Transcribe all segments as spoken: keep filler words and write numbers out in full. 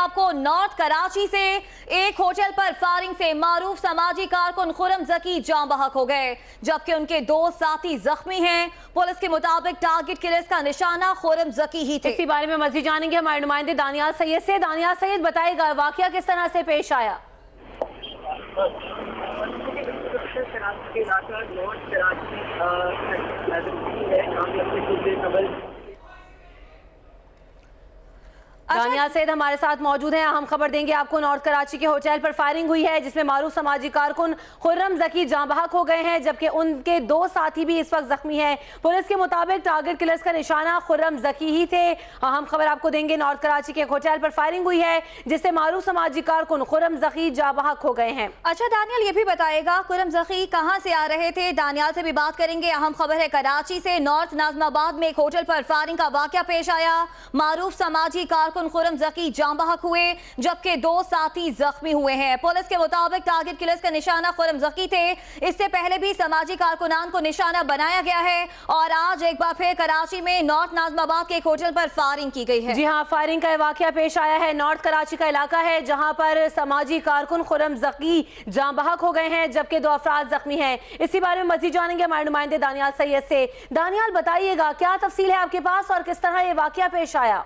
आपको नॉर्थ कराची से एक होटल पर फायरिंग से मारूफ समाजी कारकुन खुर्रम ज़की जान बहक हो गए, जबकि उनके दो साथी जख्मी हैं। पुलिस के मुताबिक टारगेट किलर्स का निशाना खुर्रम ज़की ही थे। इसी बारे में मजीद जानेंगे हमारे नुमाइंदे दानियाल सैयद से। दानियाल सैयद, बताएगा वाकया किस तरह से पेश आया? दानियाल सैयद हमारे साथ मौजूद हैं। हम खबर देंगे आपको। नॉर्थ कराची के होटल पर फायरिंग हुई है जिसमें मारूफ समाजी कारकुन खुर्रम ज़की जाँ बहक हो गए हैं, जबकि उनके दो साथी भी इस वक्त जख्मी हैं। पुलिस के मुताबिक टारगेट किलर्स का निशाना खुर्रम ज़की ही थे। हम खबर आपको देंगे। नॉर्थ कराची के होटल पर फायरिंग हुई है जिससे मारूफ समाजी कारकुन खुर्रम ज़की जाँ बहक हो गए हैं। अच्छा दानियाल, ये भी बताएगा खुर्रम ज़की कहाँ से आ रहे थे? दानियाल से भी बात करेंगे। अहम खबर है कराची से नॉर्थ नाजमाबाद में एक होटल पर फायरिंग का वाकया पेश आया। मारूफ समाजी कारकुन खुर्रम ज़की जाँ बहक हुए, जबकि दो साथी जख्मी हुए हैं। पुलिस के मुताबिक टारगेट किलर्स का निशाना खुर्रम ज़की थे। इससे पहले भी समाजी कारकुनान को निशाना बनाया गया है और आज एक बार फिर कराची में नॉर्थ नाजमाबाद के एक होटल पर फायरिंग की गई है। जी हाँ, फायरिंग का वाकया पेश आया है। नॉर्थ कराची का इलाका है जहाँ पर समाजी कारकुन खुर्रम ज़की जाँ बहक हो गए हैं, जबकि दो अफराद जख्मी हैं। इसी बारे में मजीद जानेंगे हमारे नुमाइंदे दानियाल सैयद से। दानियाल, बताइएगा क्या तफसील है आपके पास और किस तरह ये वाकया पेश आया?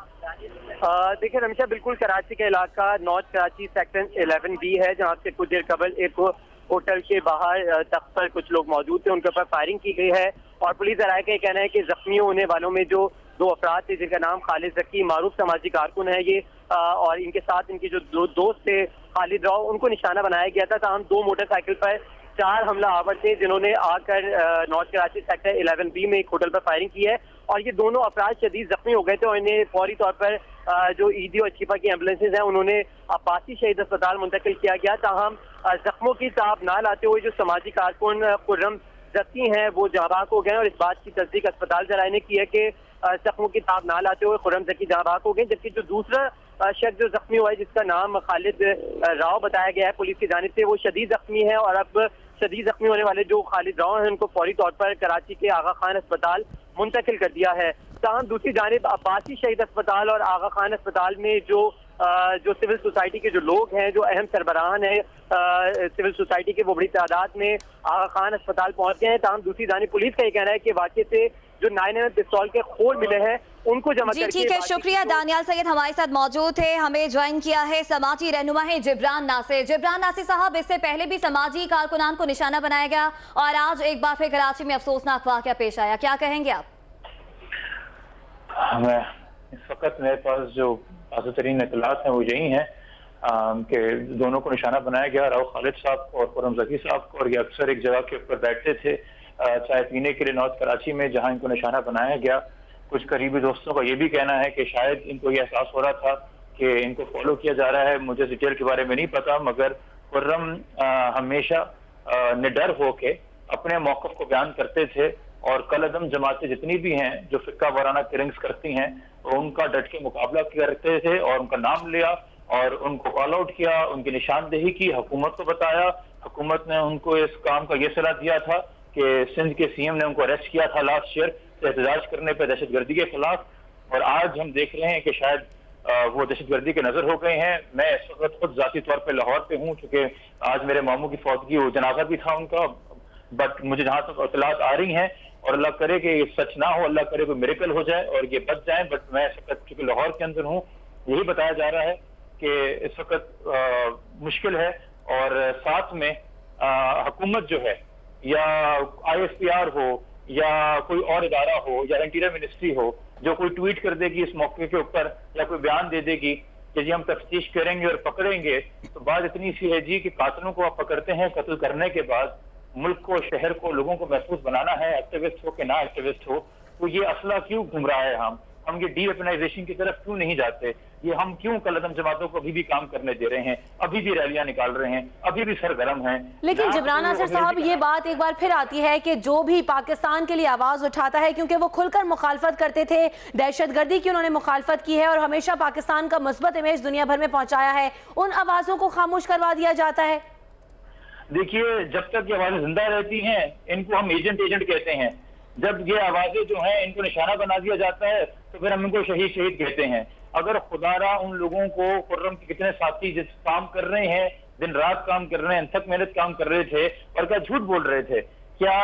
देखिए रमीशा, बिल्कुल कराची का इलाका north Karachi sector eleven B है, जहाँ से कुछ देर कबल एक होटल के बाहर तख्त पर कुछ लोग मौजूद थे, उनके ऊपर फायरिंग की गई है। और पुलिस जराये का कहना है कि जख्मी होने वालों में जो दो अफराद थे जिनका नाम खालिद ज़की मारूफ समाजी कारकुन है ये आ, और इनके साथ इनके जो दो दोस्त थे खालिद राव, उनको निशाना बनाया गया था। ताहम दो मोटरसाइकिल पर चार हमला आवर थे जिन्होंने आकर north Karachi sector eleven B में एक होटल पर फायरिंग की है और ये दोनों अफराद शदीद जख्मी हो गए थे और इन्हें फौरी तौर पर जो ईदी और छिपा की एम्बुलेंसेज हैं उन्होंने अब्बासी शहीद अस्पताल मुंतकिल किया गया। ताहम जख्मों की ताब ना लाते हुए जो समाजी कारकुन खुर्रम ज़की हैं वो जाँ बहक हो गए और इस बात की तस्दीक अस्पताल जराये ने की है कि जख्मों की ताब ना लाते हुए खुर्रम ज़की जाँ बहक हो गए। जबकि जो दूसरा शख्स जो जख्मी हुआ है जिसका नाम खालिद राव बताया गया है पुलिस की जानिब से, वो शदीद जख्मी है और अब शदीद जख्मी होने वाले जो खालिद राव हैं उनको फौरी तौर पर कराची के आगा खान अस्पताल मुंतकिल कर दिया है। ताहम दूसरी जानिब अब्बासी शहीद अस्पताल और आगा खान अस्पताल में जो आ, जो सिविल सोसाइटी के जो लोग हैं, जो अहम सरबराहान हैं सिविल सोसाइटी के, वो बड़ी तादाद में आगा खान अस्पताल पहुंच गए हैं। ताहम दूसरी जानिब पुलिस का ये कहना है कि वाकई से जो नाइन एम पिस्तौल के खोल मिले हैं उनको जमा करके। ठीक है, शुक्रिया। दानियाल सैयद हमारे साथ मौजूद थे। हमें ज्वाइन किया है समाजी रहनुमा है जिब्रान नासिर। जिब्रान नासिर साहब, इससे पहले भी समाजी कारकुनान को निशाना बनाया गया और आज एक बार फिर कराची में अफसोसनाक वाकया पेश आया, क्या कहेंगे आप? मैं इस वक्त मेरे पास जो ताज़ा तरीन इत्तलात हैं वो यही हैं कि दोनों को निशाना बनाया गया, राव खालिद साहब और खुर्रम ज़की साहब को, और ये अक्सर एक जगह के ऊपर बैठते थे चाय पीने के लिए नॉर्थ कराची में, जहां इनको निशाना बनाया गया। कुछ करीबी दोस्तों का ये भी कहना है कि शायद इनको ये एहसास हो रहा था कि इनको फॉलो किया जा रहा है। मुझे डिटेल के बारे में नहीं पता, मगर खुर्रम हमेशा निडर होके अपने मौक़िफ़ को बयान करते थे और कलअदम जमातें जितनी भी हैं जो फिक्का वाराना किलिंग्स करती हैं उनका डट के मुकाबला करते थे और उनका नाम लिया और उनको कॉल आउट किया, उनकी निशानदेही की, हुकूमत को बताया। हुकूमत ने उनको इस काम का ये सलाह दिया था कि सिंध के सीएम ने उनको अरेस्ट किया था लास्ट ईयर एहतजाज करने पर दहशतगर्दी के खिलाफ, और आज हम देख रहे हैं कि शायद वो दहशतगर्दी के नजर हो गए हैं। मैं इस वक्त खुद जाती तौर पर लाहौर पे हूँ, चूंकि आज मेरे मामू की फौतगी, वो जनाजा भी था उनका, बट मुझे जहाँ तक इत्तलात आ रही हैं, और अल्लाह करे कि ये सच ना हो, अल्लाह करे कोई मिरेकल हो जाए और ये बच जाए, बट मैं इस वक्त चूंकि लाहौर के अंदर हूँ, यही बताया जा रहा है कि इस वक्त मुश्किल है। और साथ में हुकूमत जो है या आई एस पी आर हो या कोई और इदारा हो या इंटीरियर मिनिस्ट्री हो, जो कोई ट्वीट कर देगी इस मौके के ऊपर या कोई बयान दे देगी कि जी हम तफ्तीश करेंगे और पकड़ेंगे, तो बात इतनी सी है जी कि कातिलों को आप पकड़ते हैं, कत्ल करने के बाद मुल्क को, शहर को, लोगों को महफूज बनाना है, एक्टिविस्ट हो कि ना एक्टिविस्ट हो, तो ये असला क्यों घूम रहा है? हम हम ये डीवेपनाइजेशन की तरफ क्यों नहीं जाते? ये हम क्यों कलअदम जमातों को अभी भी काम करने दे रहे हैं, अभी भी रैलियां निकाल रहे हैं, अभी भी सरगर्म हैं? लेकिन जिब्रान नासिर साहब, ये बात एक बार फिर आती है कि जो भी पाकिस्तान के लिए आवाज उठाता है, क्योंकि वो खुलकर मुखालफत करते थे, दहशतगर्दी की उन्होंने मुखालफत की है और हमेशा पाकिस्तान का मुस्बत इमेज दुनिया भर में पहुंचाया है, उन आवाजों को खामोश करवा दिया जाता है। देखिए, जब तक ये आवाजें जिंदा रहती हैं इनको हम एजेंट एजेंट कहते हैं, जब ये आवाजें जो हैं इनको निशाना बना दिया जाता है तो फिर हम इनको शहीद शहीद कहते हैं। अगर खुदारा उन लोगों को, खुर्रम के कितने साथी जिस काम कर रहे हैं, दिन रात काम कर रहे हैं, अनथक मेहनत काम कर रहे थे और क्या झूठ बोल रहे थे? क्या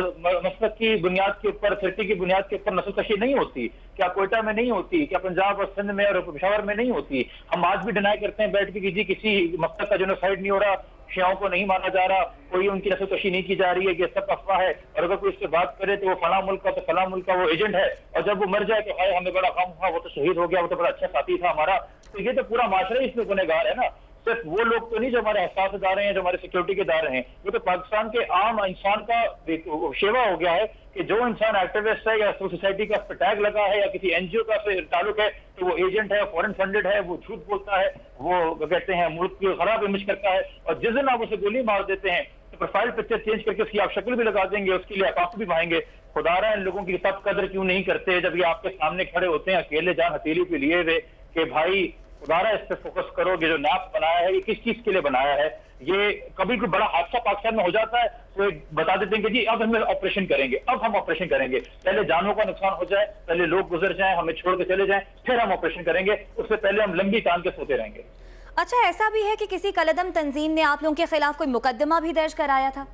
मसलक की बुनियाद के ऊपर, फिरकी की बुनियाद के ऊपर नस्लकशी नहीं होती? क्या कोयटा में नहीं होती? क्या पंजाब और सिंध में और पेशावर में नहीं होती? हम आज भी डिनाई करते हैं बैठ के कि जी किसी मसलक का जेनोसाइड नहीं हो रहा, शियाओं को नहीं मारा जा रहा, कोई उनकी नस्लकशी नहीं की जा रही है, ये सब अफवाह है। और अगर कोई इससे बात करे तो वो फला मुल्क का, तो फला मुल्क का वो एजेंट है, और जब वो मर जाए तो हाय हमें बड़ा गम हुआ, वो तो शहीद हो गया, वो तो बड़ा अच्छा साथी था हमारा। तो ये तो पूरा माशरा ही इसमें गुनहगार है ना। सिर्फ वो लोग तो नहीं जो हमारे हसास इदारे हैं, जो हमारे सिक्योरिटी के इदारे हैं, वो तो पाकिस्तान के आम इंसान का शेवा हो गया है कि जो इंसान एक्टिविस्ट है या सोसाइटी का टैग लगा है या किसी एनजीओ का ताल्लुक है तो वो एजेंट है, फॉरेन फंडेड है, वो झूठ बोलता है, वो कहते हैं मुल्क की खराब इमेज करता है, और जिस दिन आप उसे गोली मार देते हैं तो प्रोफाइल पिक्चर चेंज करके उसकी आप शक्ल भी लगा देंगे, उसके लिए अकाउंट भी पाएंगे। खुदारा इन लोगों की तब कदर क्यों नहीं करते जब ये आपके सामने खड़े होते हैं अकेले जान हथेली पे लिए हुए कि भाई खुदारा इस पे फोकस करो, ये जो नैप बनाया है ये किस चीज के लिए बनाया है? ये कभी कोई बड़ा हादसा पाकिस्तान में हो जाता है तो बता देते हैं कि जी अब हम ऑपरेशन करेंगे, अब हम ऑपरेशन करेंगे, पहले जानों का नुकसान हो जाए, पहले लोग गुजर जाएं, हमें छोड़ के चले जाएं, फिर हम ऑपरेशन करेंगे, उससे पहले हम लंबी टांग के सोते रहेंगे। अच्छा, ऐसा भी है कि किसी कलदम तंजीम ने आप लोगों के खिलाफ कोई मुकदमा भी दर्ज कराया था?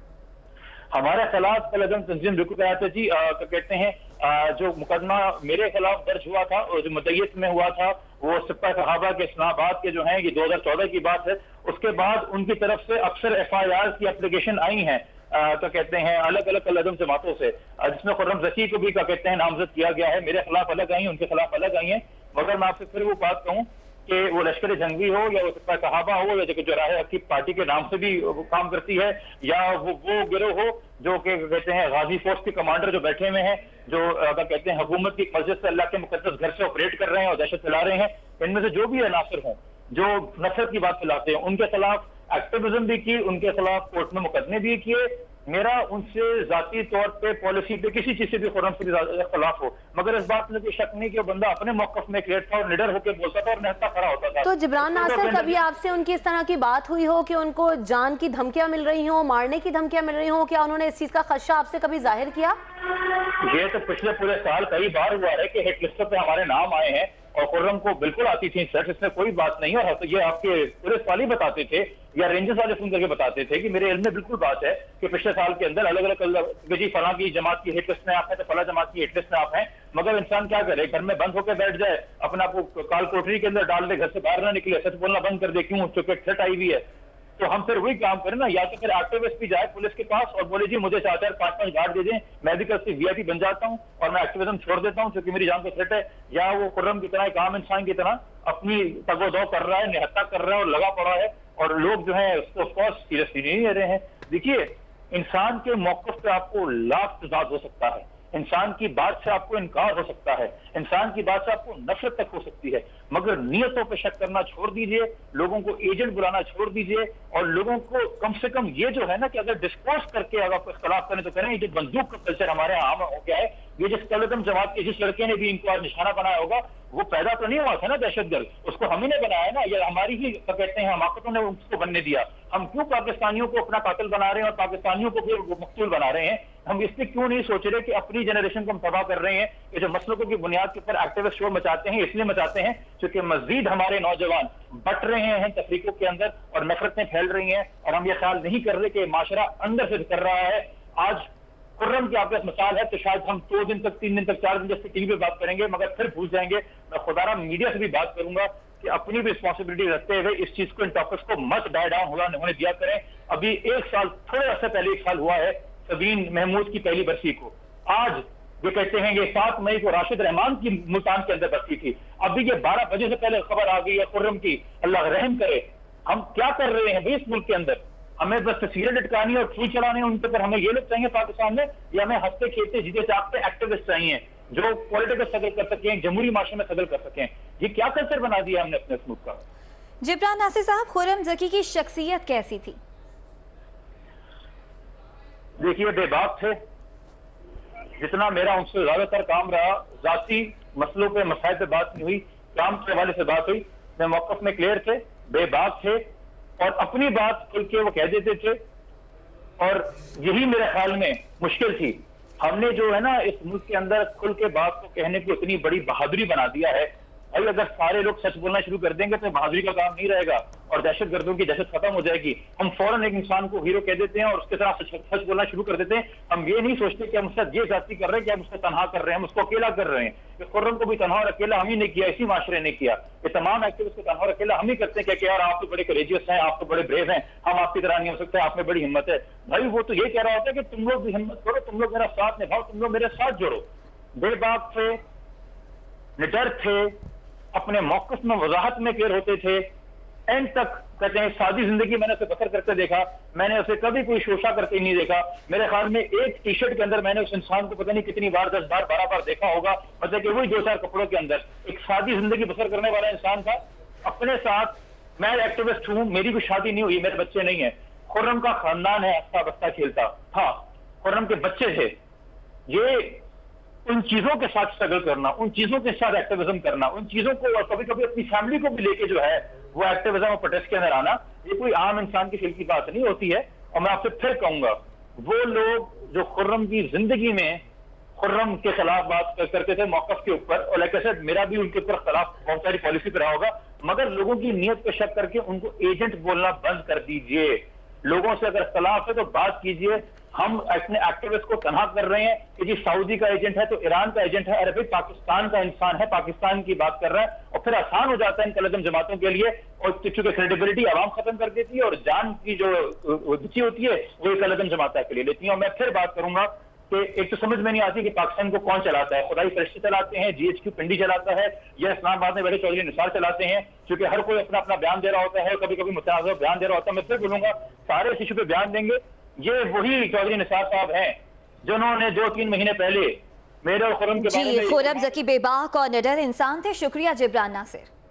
हमारे खिलाफ कलदम तंजीम बिल्कुल कराया था जी। आ, कहते हैं आ, जो मुकदमा मेरे खिलाफ दर्ज हुआ था और जो मुद्दईत में हुआ था वो सिपा सहाबा के इस्लामाबाद के जो हैं, ये दो हजार चौदह की बात है। उसके बाद उनकी तरफ से अक्सर एफ आई आर की एप्लीकेशन आई हैं, तो कहते हैं अलग अलग कलदम जमातों से, जिसमें खुर्रम ज़की को भी क्या कहते हैं नामजद किया गया है। मेरे खिलाफ अलग आई, उनके खिलाफ अलग आई हैं। मगर मैं आपसे फिर वो बात कहूँ कि वो लश्कर जंगी हो या वो सिपा सहाबा हो या जो राह हक की पार्टी के नाम से भी काम करती है, या वो वो गिरोह हो जो कि कहते हैं गाजी फोर्स के कमांडर जो बैठे हुए हैं, जो अगर कहते हैं हुकूमत की मस्जिद से अल्लाह के मुकद्दस घर से ऑपरेट कर रहे हैं और दहशत फैला रहे हैं, इनमें से जो भी अनासर हों जो नफरत की बात फैलाते हैं, उनके खिलाफ एक्टिविज्म भी की, उनके खिलाफ कोर्ट में मुकदमे भी किए। मेरा उनसे जाती तौर पे पॉलिसी पे किसी चीज से भी खुर्रम से भी खिलाफ हो, मगर इस बात में कोई शक नहीं कि वो बंदा अपने मौकफ में क्लियर था और निडर होकर बोलता था और निहत्ता खड़ा होता था। तो जिब्रान नासिर, कभी आपसे उनकी इस तरह की बात हुई हो कि उनको जान की धमकियां मिल रही हो, मारने की धमकियां मिल रही हो? क्या उन्होंने इस चीज का खदशा आपसे कभी जाहिर किया? ये तो पिछले पूरे साल कई बार हुआ है कि हिट लिस्टों पे हमारे नाम आए हैं और खुर्रम को बिल्कुल आती थी सर, इसमें कोई बात नहीं है। और ये आपके पुलिस वाले बताते थे या रेंजर्स वाले सुन करके बताते थे कि मेरे इल्म में बिल्कुल बात है कि पिछले साल के अंदर अलग अलग जी फला की जमात की हिट लिस्ट में आप है तो फला जमात की हिट लिस्ट में आप हैं। मगर इंसान क्या करे, घर में बंद होकर बैठ जाए, अपना आपको काल कोठरी के अंदर डाल दे, घर से बाहर ना निकले, सच बोलना बंद कर दे, क्यों? चूंकि थ्रेट आई हुई है। तो हम फिर वही काम करें ना, या तो फिर एक्टिविस्ट भी जाए पुलिस के पास और बोले जी मुझे चार चार पांच पांच गार्ड दे दें, मैं भी कल वीआईपी बन जाता हूं और मैं एक्टिविज्म छोड़ देता हूं क्योंकि मेरी जान को थ्रेट है। या वो खुर्रम की तरह एक आम इंसान की तरह अपनी तगोदो कर रहा है, निहत्ता कर रहा है और लगा पड़ा है, और लोग जो है उसको ऑफकोर्स सीरियसली नहीं ले रहे हैं। देखिए, इंसान के मौकफ पे आपको लाख तजाद हो सकता है, इंसान की बात से आपको इनकार हो सकता है, इंसान की बात से आपको नफरत तक हो सकती है, मगर नियतों पे शक करना छोड़ दीजिए, लोगों को एजेंट बुलाना छोड़ दीजिए, और लोगों को कम से कम ये जो है ना कि अगर डिस्कोर्स करके अगर आप इख्तलाफ करें तो करें। ये जो बंदूक का कल्चर हमारे यहाँ आम हो गया है, ये जिस कलदम जमात के जिस लड़के ने भी इनको आज निशाना बनाया होगा, वो पैदा तो नहीं हुआ था ना दहशतगर्द, उसको हम ही ने बनाया ना, ये हमारी ही कहते हैं हमाकतों ने उसको बनने दिया। हम क्यों पाकिस्तानियों को अपना कातिल बना रहे हैं और पाकिस्तानियों को फिर मकतूल बना रहे हैं? हम इसलिए क्यों नहीं सोच रहे कि अपनी जनरेशन को हम तबाह कर रहे हैं? ये जो मसलों की बुनियाद के ऊपर एक्टिविस्ट शोर मचाते हैं, इसलिए मचाते हैं क्योंकि मजीद हमारे नौजवान बट रहे हैं तफरीकों के अंदर और नफरतें फैल रही हैं, और हम ये ख्याल नहीं कर रहे कि माशरा अंदर से कर रहा है। आज खुर्रम की आपके मिसाल है तो शायद हम दो दिन तक, तीन दिन तक, चार दिन जैसे टीवी पे बात करेंगे, मगर फिर भूल जाएंगे। मैं खुदारा मीडिया से भी बात करूंगा कि अपनी भी रिस्पॉन्सिबिलिटी रखते हुए इस चीज को, इन टॉपिक्स को मत डाई डाउन होने दिया करें। अभी एक साल, थोड़े अर्से पहले एक साल हुआ है सबीन महमूद की पहली बरसी को। आज ये कहते हैं ये सात मई को राशिद रहमान की मुल्तान के अंदर बरसी थी, अभी ये बारह बजे से पहले खबर आ गई है खुर्रम की। अल्लाह रहम करे, हम क्या कर रहे हैं भाई इस मुल्क के अंदर? हमें बस तस्वीरें लटकानी और फूल चलाने उनके पर, हमें ये लोग चाहिए पाकिस्तान में, या हमें हंसते खेलते जीते जागते एक्टिविस्ट चाहिए जो पॉलिटिकल स्ट्रगल कर सकें, जमहूरी माशरे में स्ट्रगल कर सकें? ये क्या कल्चर बना दिया हमने अपने इस मुल्क का? जिब्रान नासिर साहब, खुर्रम ज़की की शख्सियत कैसी थी? देखिए, बेबाक थे। जितना मेरा उनसे ज्यादातर काम रहा, जाती मसलों पे मसाइल पे बात नहीं हुई, काम के हवाले से बात हुई, मैं मौकफ में क्लियर थे, बेबाक थे और अपनी बात खुल के वो कह देते थे, और यही मेरे ख्याल में मुश्किल थी। हमने जो है ना इस मुल्क के अंदर खुल के बात को कहने की इतनी बड़ी बहादुरी बना दिया है, भाई अगर सारे लोग सच बोलना शुरू कर देंगे तो बहादुरी का काम नहीं रहेगा और दहशत गर्दों की दहशत खत्म हो जाएगी। हम फौरन एक इंसान को हीरो कह देते हैं और उसके साथ सच, सच बोलना शुरू कर देते हैं। हम ये नहीं सोचते कि हम उसका ये जाति कर रहे हैं कि हम उसको तनहा कर रहे हैं, हम उसको अकेला कर रहे हैं। खुर्रम को भी तनहा और अकेला हम ही नहीं किया, इसी माशरे ने किया। ये तमाम एक्टिविस्ट को तनहा और अकेला हम ही करते हैं कि यार आप तो बड़े करेजियस हैं, आप तो बड़े ब्रेव हैं, हम आपकी तरह नहीं हो सकते, आप में बड़ी हिम्मत है। भाई वो तो ये कह रहा होता है कि तुम लोग भी हिम्मत करो, तुम लोग मेरा साथ निभाओ, तुम लोग मेरे साथ जोड़ो। बेबाक थे, निडर थे, अपने मौक़िफ़ में वजाहत में क्लियर होते थे, एंड तक कहते हैं सादी जिंदगी मैंने उसे बसर करते देखा, मैंने उसे कभी कोई शोशा करते नहीं देखा। मेरे ख्याल में एक टी शर्ट के अंदर मैंने उस इंसान को पता नहीं कितनी बार, दस बार, बारह बार देखा होगा। मतलब कि वही दो चार कपड़ों के अंदर एक सादी जिंदगी बसर करने वाला इंसान था। अपने साथ मैं एक्टिविस्ट हूँ, मेरी कोई शादी नहीं हुई, मेरे बच्चे नहीं है। खुर्रम का खानदान है, हंसता बसता खेलता था, खुर्रम के बच्चे थे। ये उन चीजों के साथ स्ट्रगल करना, उन चीजों के साथ एक्टिविज्म करना, उन चीजों को और कभी कभी अपनी फैमिली को भी लेके जो है वो एक्टिविज्म और प्रोटेस्ट के अंदर आना, ये कोई आम इंसान की खेल की बात नहीं होती है। और मैं आपसे फिर कहूंगा, वो लोग जो खुर्रम की जिंदगी में खुर्रम के खिलाफ बात करते थे मौकफ के ऊपर, और लाइक आई सेड मेरा भी उनके ऊपर खिलाफ बहुत सारी पॉलिसी पे रहा होगा, मगर लोगों की नीयत पे शक करके उनको एजेंट बोलना बंद कर दीजिए। लोगों से अगर इख्तलाफ है तो बात कीजिए। हम अपने एक्टिविस्ट को तनहा कर रहे हैं कि जी सऊदी का एजेंट है तो ईरान का एजेंट है, अरे भाई पाकिस्तान का इंसान है, पाकिस्तान की बात कर रहा है। और फिर आसान हो जाता है इन कलदम जमातों के लिए, और चूंकि क्रेडिबिलिटी आवाम खत्म कर देती है और जान की जो बची होती है वो कलदम जमात के लिए लेती है। और मैं फिर बात करूंगा कि एक तो समझ में नहीं आती कि पाकिस्तान को कौन चलाता है, खुदाई फरिश्ते चलाते हैं, जीएचक्यू पिंडी चलाता है, या इस्लामाबाद में बैठे चौधरी निसार चलाते हैं, क्योंकि हर कोई अपना अपना बयान दे रहा होता है, कभी कभी मुतनाज़ बयान दे रहा होता है। मैं फिर बोलूंगा सारे इस इशू पे बयान देंगे। ये वही चौधरी निसार साहब हैं जिन्होंने दो तीन महीने पहले मेरे और खुर्रम के बारे में। खुर्रम ज़की बेबाक और निडर इंसान थे। शुक्रिया जिब्रान नासिर।